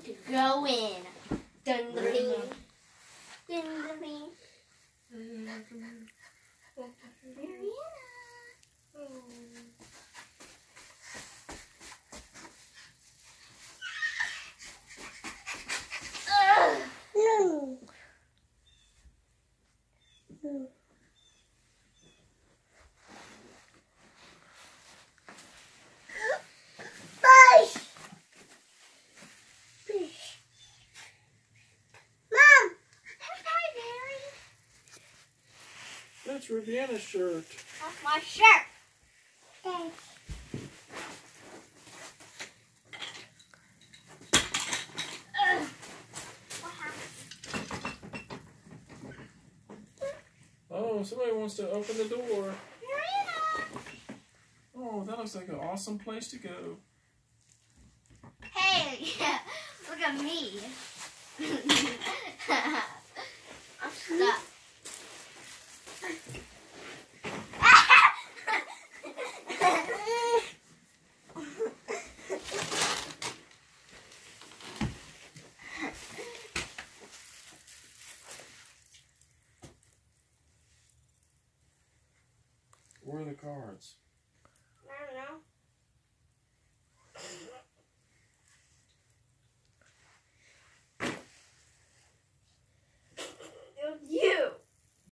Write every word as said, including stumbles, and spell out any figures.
to go in. Dun dun dun. Dun dun dun. No. No. Fish. Fish. Mom. Hi, Mary. That's Riviana's shirt. That's my shirt. Fish. Ugh. What happened? Oh, somebody wants to open the door. Marina. Oh, that looks like an awesome place to go. Hey, look at me. I'm stuck. Where are the cards?